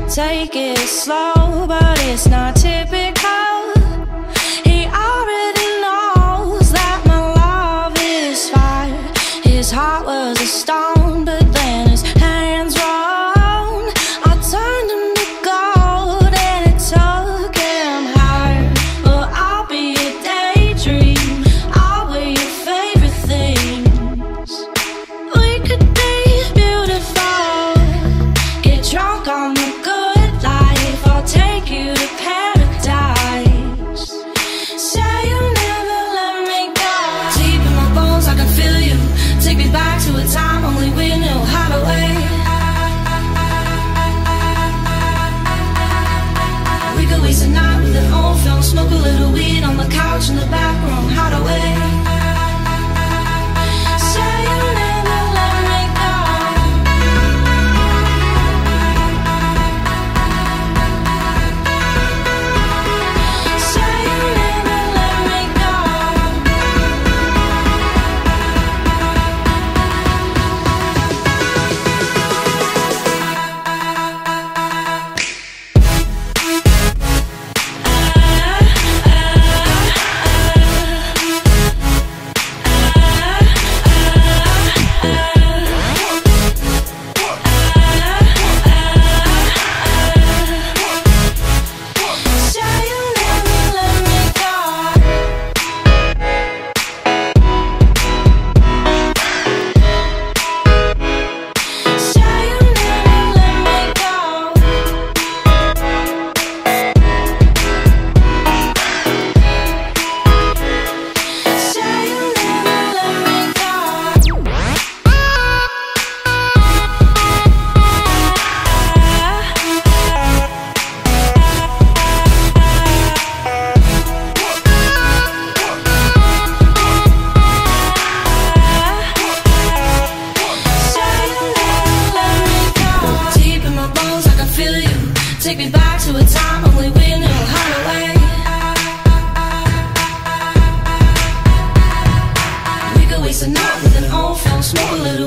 Take it slow, but it's not typical. He already knows that my love is fire. His heart was a stone, but then his hands rolled. I turned him to gold and it took him higher. But I'll be a daydream, I'll wear your favorite things. We could be beautiful, get drunk on the good life. I'll take you to paradise. Say you'll never let me go. Deep in my bones I can feel you. Take me back to a time only we knew how to wait. We could waste a night with an old film, smoke a little weed on the couch in the back room, how to wait. Say you'll never let me go. Say you'll never let me go. Say you'll never let me go. Say you'll never let me go. Say you'll never let me go. Say you'll never let me go. Deep in my bones I can feel you. Take me back to a time only we knew how to wait. We could waste a night with an old film, smoke a little